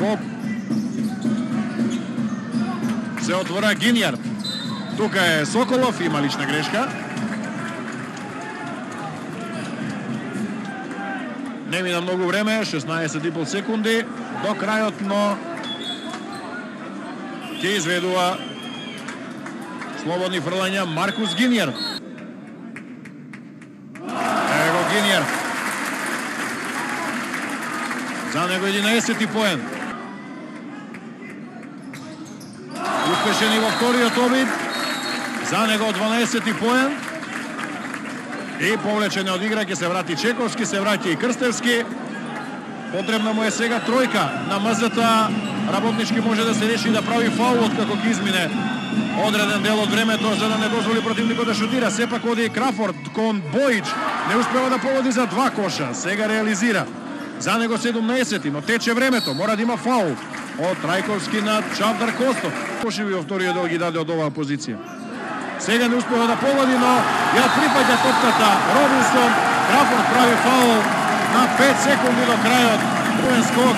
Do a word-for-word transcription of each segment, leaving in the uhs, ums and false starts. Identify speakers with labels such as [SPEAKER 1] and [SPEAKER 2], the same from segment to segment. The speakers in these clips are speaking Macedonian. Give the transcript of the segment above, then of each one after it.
[SPEAKER 1] Во се отвора Гинјард. Тука е Соколов, има лична грешка. Не мина многу време, шеснаесет и пол секунди до крајот, но ќе изведува слободни фрлања Маркус Гинјард. Ево Гинјард. За него единаесети поен. Успешен и во вториот обид. За него дванаесети поен. И повлечен од игра, ќе се врати Чековски, се враќа и Крстевски. Потребна му е сега тројка на МЗТ. Работнички може да се реши да прави фаулот како ќе измине одреден дел од времето, за да не дозволи противникот да шутира. Сепак оди Крафорд кон Бојич. Не успева да погоди за два коша. Сега реализира. За него седумнаесети, но тече времето. Мора да има фаул од Трајковски на Чавдар Костов. Пошиви во вториот дел ги даде од оваа позиција. Сега не успева да погоди, но ја припаѓа топката Робинсон. Крафорд прави фаул на пет секунди до крајот. Руен скок.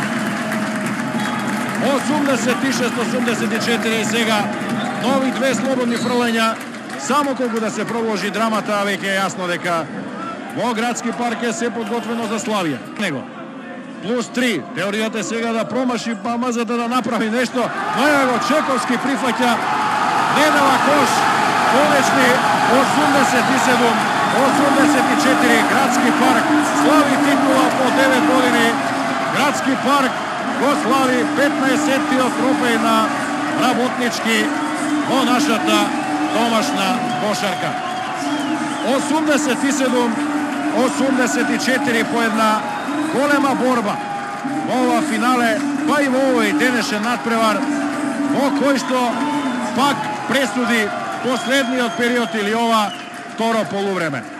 [SPEAKER 1] осумдесет и шест осумдесет и четири. Сега нови две слободни фрлања. Само колку да се продолжи драмата, веќе е јасно дека во Градски парк е се подготвено за Славија. Него. Плюс три. Теоријата е сега да промаши, па МЗТ да направи нешто. Но ево Чековски прифаќа. Не дава кош. Повечни осумдесет и седум осумдесет и четири. Градски парк слави титула по девет години. Градски парк го слави петнаесеттиот трофеј на Работнички во нашата домашна кошарка. осумдесет и седум осумдесет и четири по една голема борба во ова финале, па и во овој денешен надпревар, во кој што пак пресуди последниот период или ова второ полувреме.